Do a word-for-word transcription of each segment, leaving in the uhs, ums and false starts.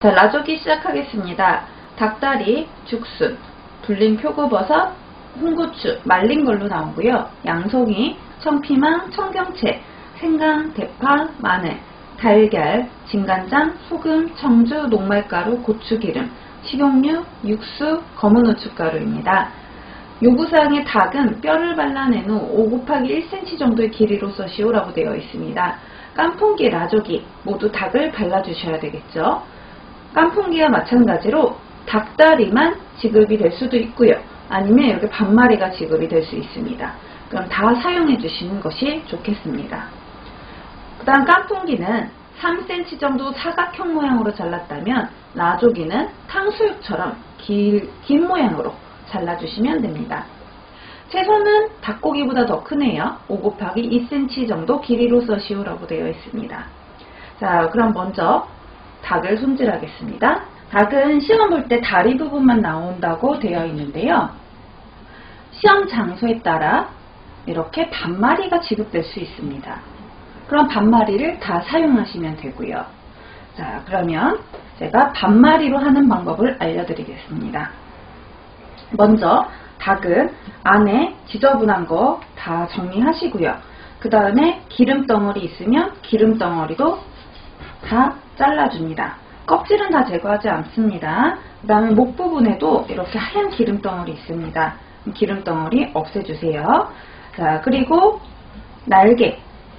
자, 라조기 시작하겠습니다. 닭다리, 죽순, 불린 표고버섯, 홍고추, 말린 걸로 나오고요. 양송이, 청피망, 청경채, 생강, 대파, 마늘, 달걀, 진간장, 소금, 청주, 녹말가루, 고추기름, 식용유, 육수, 검은 후춧가루입니다. 요구사항의 닭은 뼈를 발라낸 후 오 곱하기 일 센티미터 정도의 길이로 써시오라고 되어 있습니다. 깐풍기, 라조기 모두 닭을 발라주셔야 되겠죠. 깐풍기와 마찬가지로 닭다리만 지급이 될 수도 있고요. 아니면 이렇게 반마리가 지급이 될 수 있습니다. 그럼 다 사용해 주시는 것이 좋겠습니다. 그 다음 깐풍기는 삼 센티미터 정도 사각형 모양으로 잘랐다면 라조기는 탕수육처럼 길, 긴 모양으로 잘라주시면 됩니다. 채소는 닭고기보다 더 크네요. 오 곱하기 이 센티미터 정도 길이로 써시오라고 되어 있습니다. 자, 그럼 먼저 닭을 손질하겠습니다. 닭은 시험 볼 때 다리 부분만 나온다고 되어 있는데요. 시험 장소에 따라 이렇게 반마리가 지급될 수 있습니다. 그럼 반마리를 다 사용하시면 되고요. 자, 그러면 제가 반마리로 하는 방법을 알려드리겠습니다. 먼저 닭은 안에 지저분한 거 다 정리하시고요. 그 다음에 기름덩어리 있으면 기름덩어리도 다 잘라줍니다. 껍질은 다 제거하지 않습니다. 그 다음에 목 부분에도 이렇게 하얀 기름덩어리 있습니다. 기름덩어리 없애주세요. 자, 그리고 날개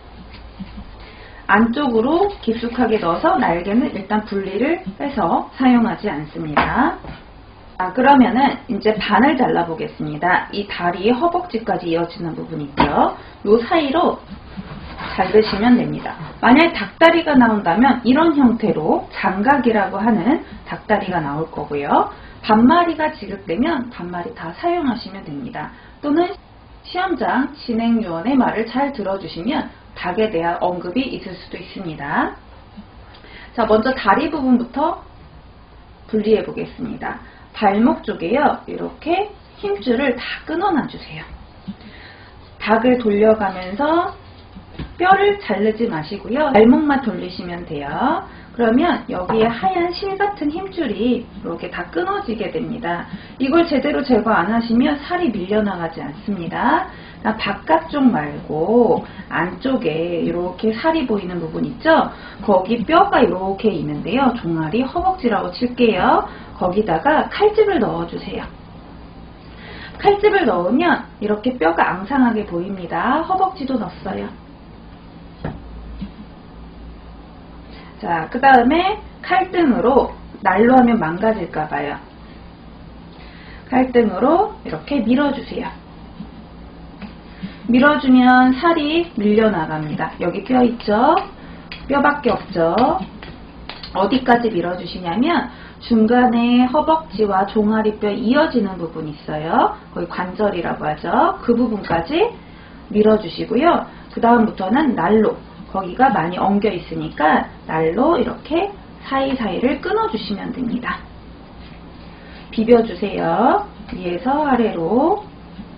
안쪽으로 깊숙하게 넣어서 날개는 일단 분리를 해서 사용하지 않습니다. 자, 그러면은 이제 반을 잘라 보겠습니다. 이 다리 허벅지까지 이어지는 부분 있죠. 요 사이로 잘르시면 됩니다. 만약에 닭다리가 나온다면 이런 형태로 장각이라고 하는 닭다리가 나올 거고요. 반마리가 지급되면 반마리 다 사용하시면 됩니다. 또는 시험장 진행요원의 말을 잘 들어주시면 닭에 대한 언급이 있을 수도 있습니다. 자, 먼저 다리 부분부터 분리해 보겠습니다. 발목 쪽에요. 이렇게 힘줄을 다 끊어놔 주세요. 닭을 돌려가면서 뼈를 자르지 마시고요. 발목만 돌리시면 돼요. 그러면 여기에 하얀 실 같은 힘줄이 이렇게 다 끊어지게 됩니다. 이걸 제대로 제거 안 하시면 살이 밀려나가지 않습니다. 바깥쪽 말고 안쪽에 이렇게 살이 보이는 부분 있죠? 거기 뼈가 이렇게 있는데요. 종아리, 허벅지라고 칠게요. 거기다가 칼집을 넣어주세요. 칼집을 넣으면 이렇게 뼈가 앙상하게 보입니다. 허벅지도 넣었어요. 자, 그 다음에 칼등으로 날로 하면 망가질까봐요. 칼등으로 이렇게 밀어주세요. 밀어주면 살이 밀려나갑니다. 여기 뼈 있죠? 뼈밖에 없죠? 어디까지 밀어주시냐면 중간에 허벅지와 종아리뼈 이어지는 부분 있어요. 거기 관절이라고 하죠. 그 부분까지 밀어주시고요. 그 다음부터는 날로, 거기가 많이 엉겨 있으니까 날로 이렇게 사이사이를 끊어주시면 됩니다. 비벼주세요. 위에서 아래로.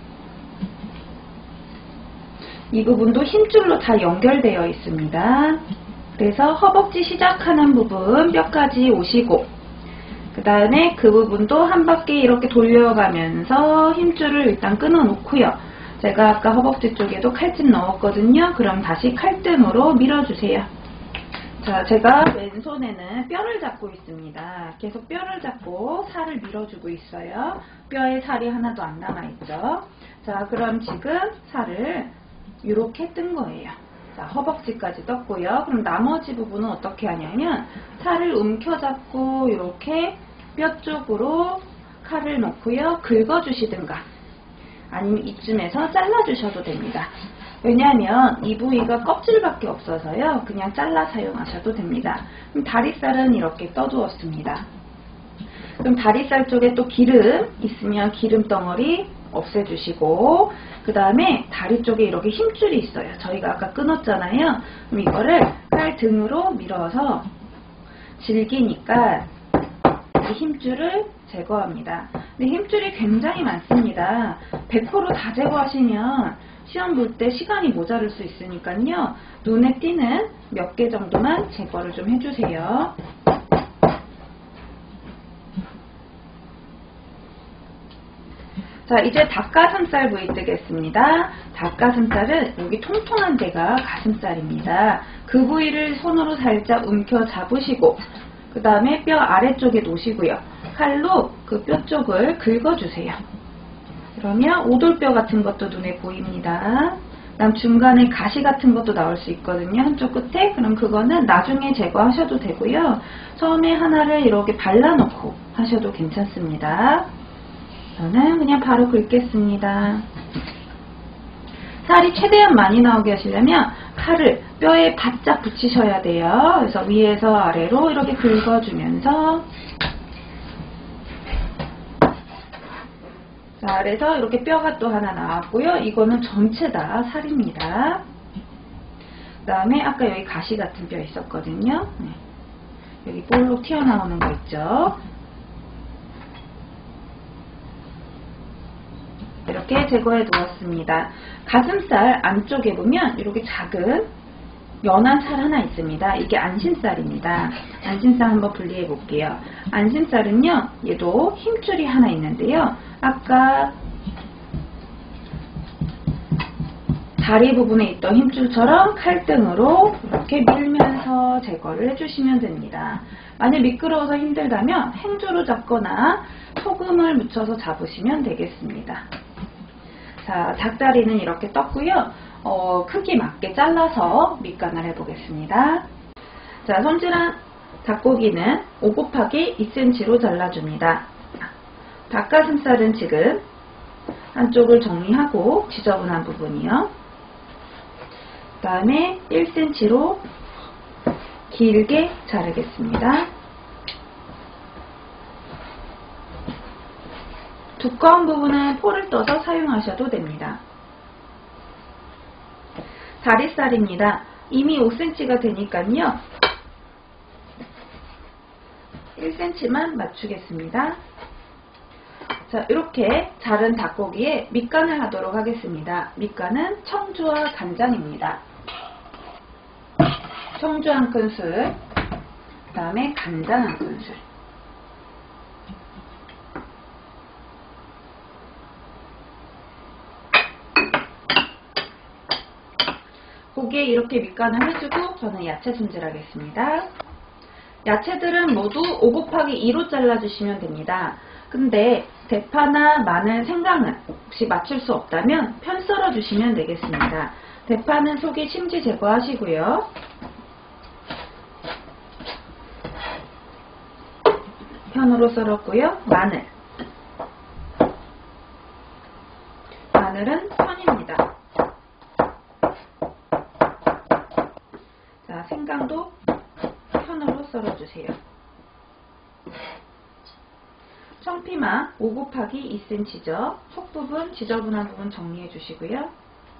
이 부분도 힘줄로 다 연결되어 있습니다. 그래서 허벅지 시작하는 부분 뼈까지 오시고, 그 다음에 그 부분도 한 바퀴 이렇게 돌려가면서 힘줄을 일단 끊어 놓고요. 제가 아까 허벅지 쪽에도 칼집 넣었거든요. 그럼 다시 칼등으로 밀어주세요. 자, 제가 왼손에는 뼈를 잡고 있습니다. 계속 뼈를 잡고 살을 밀어주고 있어요. 뼈에 살이 하나도 안 남아있죠. 자, 그럼 지금 살을 이렇게 뜬 거예요. 자, 허벅지까지 떴고요. 그럼 나머지 부분은 어떻게 하냐면 살을 움켜잡고 이렇게 뼈 쪽으로 칼을 놓고요. 긁어주시든가 아니면 이쯤에서 잘라주셔도 됩니다. 왜냐하면 이 부위가 껍질밖에 없어서요. 그냥 잘라 사용하셔도 됩니다. 그럼 다리살은 이렇게 떠두었습니다. 그럼 다리살 쪽에 또 기름 있으면 기름 덩어리 없애주시고, 그 다음에 다리 쪽에 이렇게 힘줄이 있어요. 저희가 아까 끊었잖아요. 그럼 이거를 칼 등으로 밀어서 질기니까 이 힘줄을 제거합니다. 근데 힘줄이 굉장히 많습니다. 백 퍼센트 다 제거하시면 시험 볼 때 시간이 모자랄 수 있으니까요. 눈에 띄는 몇 개 정도만 제거를 좀 해주세요. 자, 이제 닭가슴살 부위 뜨겠습니다. 닭가슴살은 여기 통통한 데가 가슴살입니다. 그 부위를 손으로 살짝 움켜 잡으시고 그 다음에 뼈 아래쪽에 놓으시고요. 칼로 그 뼈 쪽을 긁어주세요. 그러면 오돌뼈 같은 것도 눈에 보입니다. 그다음 중간에 가시 같은 것도 나올 수 있거든요. 한쪽 끝에. 그럼 그거는 나중에 제거하셔도 되고요. 처음에 하나를 이렇게 발라놓고 하셔도 괜찮습니다. 저는 그냥 바로 긁겠습니다. 살이 최대한 많이 나오게 하시려면 칼을 뼈에 바짝 붙이셔야 돼요. 그래서 위에서 아래로 이렇게 긁어주면서 자, 그래서 이렇게 뼈가 또 하나 나왔고요. 이거는 전체 다 살입니다. 그 다음에 아까 여기 가시 같은 뼈 있었거든요. 네. 여기 볼록 튀어나오는 거 있죠. 이렇게 제거해 두었습니다. 가슴살 안쪽에 보면 이렇게 작은 연한 살 하나 있습니다. 이게 안심살입니다. 안심살 한번 분리해 볼게요. 안심살은요, 얘도 힘줄이 하나 있는데요. 아까 다리 부분에 있던 힘줄처럼 칼등으로 이렇게 밀면서 제거를 해주시면 됩니다. 만약 미끄러워서 힘들다면 행주로 잡거나 소금을 묻혀서 잡으시면 되겠습니다. 자, 닭다리는 이렇게 떴고요. 어, 크기 맞게 잘라서 밑간을 해보겠습니다. 자, 손질한 닭고기는 오 곱하기 이 센티미터로 잘라줍니다. 닭가슴살은 지금 한쪽을 정리하고 지저분한 부분이요. 그 다음에 일 센티미터로 길게 자르겠습니다. 두꺼운 부분은 포를 떠서 사용하셔도 됩니다. 다리살입니다. 이미 오 센티미터가 되니까요. 일 센티미터만 맞추겠습니다. 자, 이렇게 자른 닭고기에 밑간을 하도록 하겠습니다. 밑간은 청주와 간장입니다. 청주 한 큰술, 그 다음에 간장 한 큰술. 고기에 이렇게 밑간을 해주고 저는 야채 손질하겠습니다. 야채들은 모두 오 곱하기 이로 잘라주시면 됩니다. 근데 대파나 마늘, 생강은 혹시 맞출 수 없다면 편 썰어 주시면 되겠습니다. 대파는 속에 심지 제거하시고요. 편으로 썰었고요. 마늘. 마늘은 편입니다. 자, 생강도 편으로 썰어주세요. 청피망 오 곱하기 이 센티미터죠. 속 부분, 지저분한 부분 정리해 주시고요.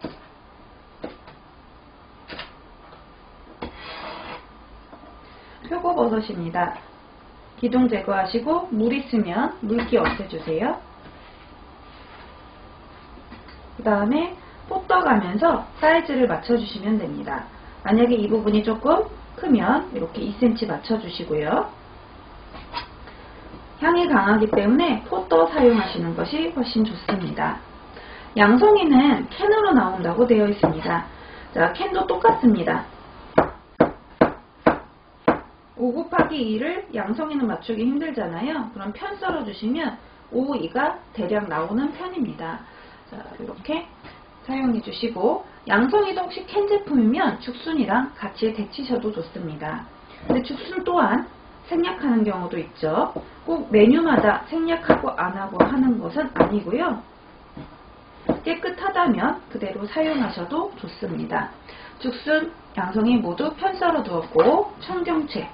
표고버섯입니다. 기둥 제거하시고 물 있으면 물기 없애주세요. 그 다음에 포 떠가면서 사이즈를 맞춰주시면 됩니다. 만약에 이 부분이 조금 크면 이렇게 이 센티미터 맞춰주시고요. 향이 강하기 때문에 포떠 사용하시는 것이 훨씬 좋습니다. 양송이는 캔으로 나온다고 되어 있습니다. 자, 캔도 똑같습니다. 오 곱하기 이를 양송이는 맞추기 힘들잖아요. 그럼 편 썰어주시면 오, 이가 대략 나오는 편입니다. 자, 이렇게 사용해 주시고, 양송이도 혹시 캔 제품이면 죽순이랑 같이 데치셔도 좋습니다. 근데 죽순 또한 생략하는 경우도 있죠. 꼭 메뉴마다 생략하고 안하고 하는 것은 아니고요. 깨끗하다면 그대로 사용하셔도 좋습니다. 죽순, 양송이 모두 편 썰어 두었고, 청경채,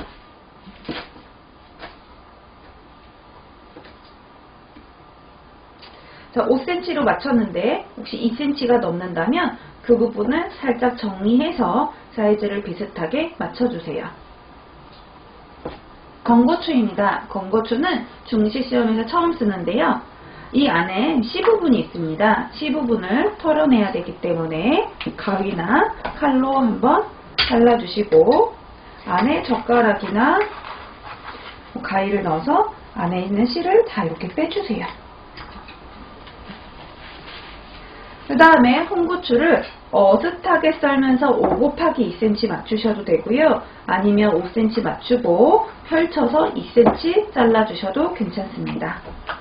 자, 오 센티미터로 맞췄는데 혹시 이 센티미터가 넘는다면 그 부분을 살짝 정리해서 사이즈를 비슷하게 맞춰주세요. 건고추입니다. 건고추는 중시 시험에서 처음 쓰는데요. 이 안에 씨 부분이 있습니다. 씨 부분을 털어내야 되기 때문에 가위나 칼로 한번 잘라주시고, 안에 젓가락이나 가위를 넣어서 안에 있는 씨를 다 이렇게 빼주세요. 그 다음에 홍고추를 어슷하게 썰면서 오 곱하기 이 센티미터 맞추셔도 되고요. 아니면 오 센티미터 맞추고 펼쳐서 이 센티미터 잘라주셔도 괜찮습니다.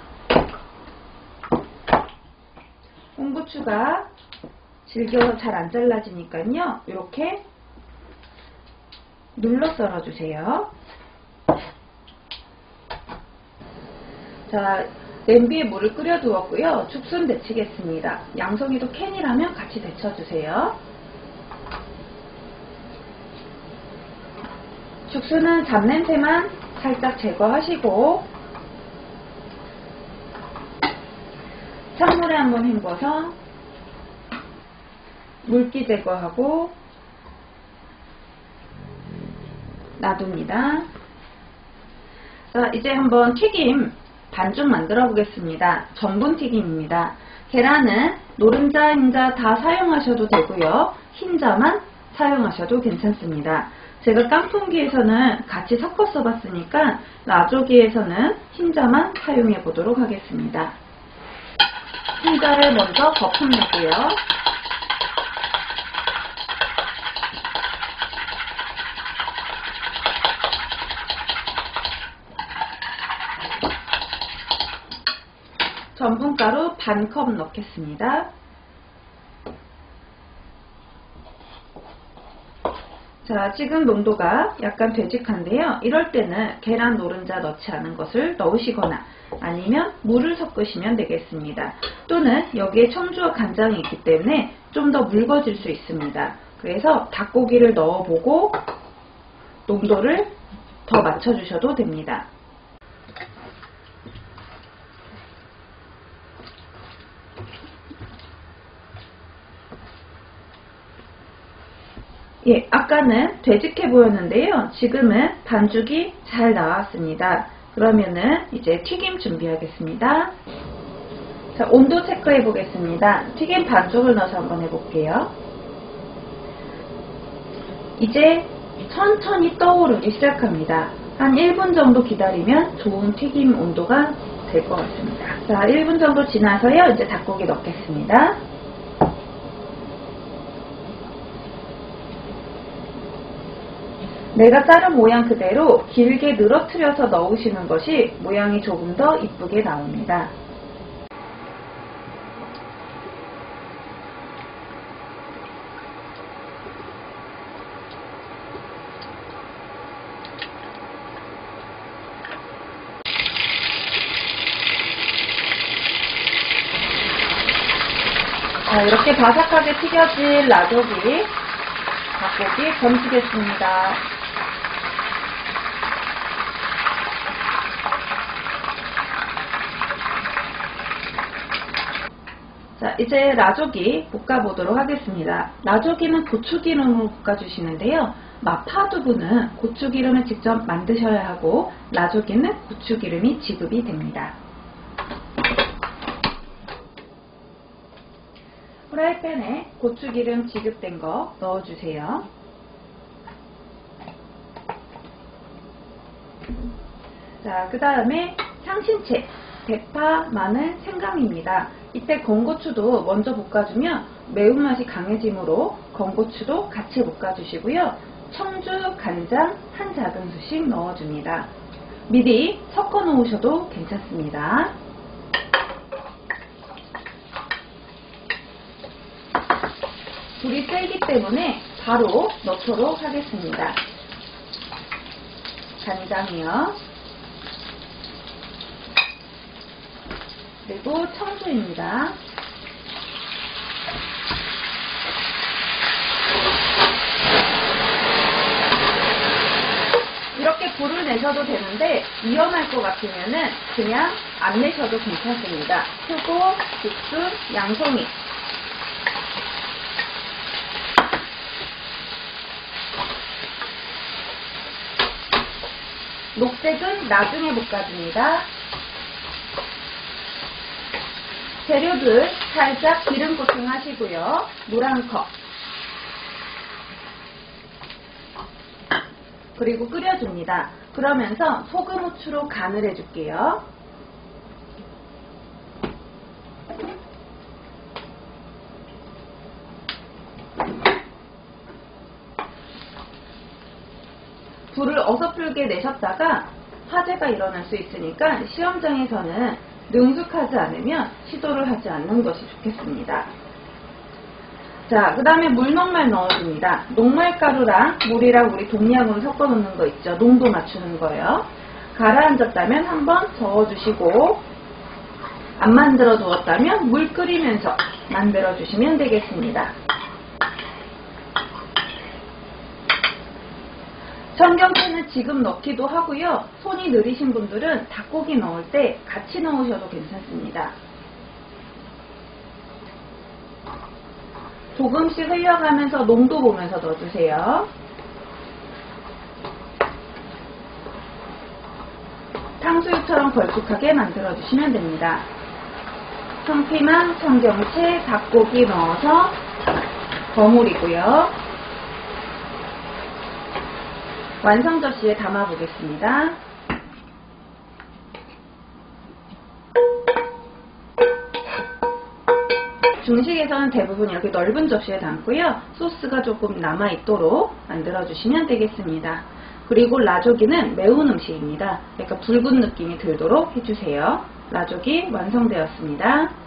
홍고추가 질겨서 잘 안 잘라지니까요. 이렇게 눌러 썰어주세요. 자, 냄비에 물을 끓여 두었고요. 죽순 데치겠습니다. 양송이도 캔이라면 같이 데쳐주세요. 죽순은 잡냄새만 살짝 제거하시고 찬물에 한번 헹궈서 물기 제거하고 놔둡니다. 자, 이제 한번 튀김 반죽 만들어 보겠습니다. 전분 튀김입니다. 계란은 노른자, 흰자 다 사용하셔도 되고요. 흰자만 사용하셔도 괜찮습니다. 제가 깐풍기에서는 같이 섞어 써봤으니까 라조기에서는 흰자만 사용해 보도록 하겠습니다. 흰자를 먼저 거품 내고요. 전분가루 반 컵 넣겠습니다. 자, 지금 농도가 약간 되직한데요. 이럴 때는 계란 노른자 넣지 않은 것을 넣으시거나 아니면 물을 섞으시면 되겠습니다. 또는 여기에 청주와 간장이 있기 때문에 좀 더 묽어질 수 있습니다. 그래서 닭고기를 넣어보고 농도를 더 맞춰주셔도 됩니다. 예, 아까는 되직해 보였는데요. 지금은 반죽이 잘 나왔습니다. 그러면은 이제 튀김 준비하겠습니다. 자, 온도 체크해 보겠습니다. 튀김 반죽을 넣어서 한번 해볼게요. 이제 천천히 떠오르기 시작합니다. 한 일 분 정도 기다리면 좋은 튀김 온도가 될 것 같습니다. 자, 일 분 정도 지나서요. 이제 닭고기 넣겠습니다. 내가 자른 모양 그대로 길게 늘어뜨려서 넣으시는 것이 모양이 조금 더 이쁘게 나옵니다. 자, 이렇게 바삭하게 튀겨진 라조기 닭고기 건지겠습니다. 자, 이제 라조기 볶아보도록 하겠습니다. 라조기는 고추기름으로 볶아주시는데요. 마파두부는 고추기름을 직접 만드셔야 하고 라조기는 고추기름이 지급이 됩니다. 프라이팬에 고추기름 지급된 거 넣어주세요. 자, 그 다음에 향신채, 대파, 마늘, 생강입니다. 이때 건고추도 먼저 볶아주면 매운맛이 강해지므로 건고추도 같이 볶아주시고요. 청주, 간장 한 작은술씩 넣어줍니다. 미리 섞어 놓으셔도 괜찮습니다. 불이 세기 때문에 바로 넣도록 하겠습니다. 간장이요. 그리고 청주입니다. 이렇게 불을 내셔도 되는데 위험할 것 같으면은 그냥 안 내셔도 괜찮습니다. 표고, 죽순, 양송이. 녹색은 나중에 볶아줍니다. 재료들 살짝 기름 코팅하시고요. 물 한 컵. 그리고 끓여줍니다. 그러면서 소금, 후추로 간을 해줄게요. 불을 어설프게 내셨다가 화재가 일어날 수 있으니까 시험장에서는 능숙하지 않으면 시도를 하지 않는 것이 좋겠습니다. 자, 그 다음에 물녹말 넣어줍니다. 녹말가루랑 물이랑 우리 동량으로 섞어 놓는 거 있죠. 농도 맞추는 거예요. 가라앉았다면 한번 저어주시고, 안 만들어 두었다면 물 끓이면서 만들어 주시면 되겠습니다. 청경채는 지금 넣기도 하고요. 손이 느리신 분들은 닭고기 넣을 때 같이 넣으셔도 괜찮습니다. 조금씩 흘려가면서 농도 보면서 넣어주세요. 탕수육처럼 걸쭉하게 만들어주시면 됩니다. 청피망, 청경채, 닭고기 넣어서 버무리고요. 완성 접시에 담아 보겠습니다. 중식에서는 대부분 이렇게 넓은 접시에 담고요. 소스가 조금 남아있도록 만들어주시면 되겠습니다. 그리고 라조기는 매운 음식입니다. 약간 붉은 느낌이 들도록 해주세요. 라조기 완성되었습니다.